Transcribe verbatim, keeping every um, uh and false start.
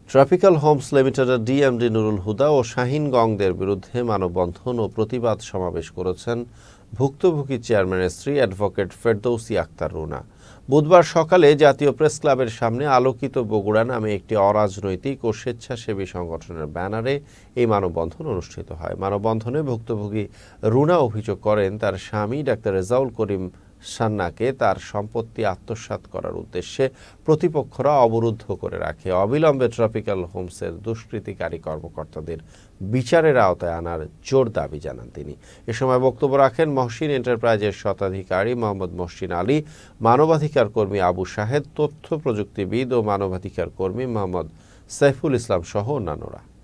Tropical homes লিমিটেডের DMD Nurul Huda ও শাহিন গংদের বিরুদ্ধে মানববন্ধন ও প্রতিবাদ সমাবেশ করেছেন ভুক্তভোগী চেয়ারম্যানের স্ত্রী অ্যাডভোকেট ফেরদৌসী আক্তার রুনা। বুধবার সকালে জাতীয় প্রেস ক্লাবের সামনে আলোকিত বগুড়া নামে একটি অরাজনৈতিক ও স্বেচ্ছাসেবী সংগঠনের ব্যানারে এই মানববন্ধন অনুষ্ঠিত হয়। মানববন্ধনে ভুক্তভোগী রুনা অভিযোগ করেন তার স্বামী ডাক্তার রেজাউল করিম সান্নাকে তার সম্পত্তি আত্মসাৎ করার উদ্দেশ্যে প্রতিপক্ষরা অবরুদ্ধ করে রাখে। অবিলম্বে ট্রপিক্যাল হোমসের দুষ্কৃতিকারী কর্মকর্তাদের বিচারের আওতায় আনার জোর দাবি জানান তিনি। এ সময় বক্তব্য রাখেন মহসিন এন্টারপ্রাইজের স্বত্বাধিকারী মোহাম্মদ মহসিন আলী, মানবাধিকার কর্মী আবু শাহেদ, তথ্য প্রযুক্তিবিদ ও মানবাধিকার কর্মী মোহাম্মদ সাইফুল ইসলাম সহ অন্যান্যরা।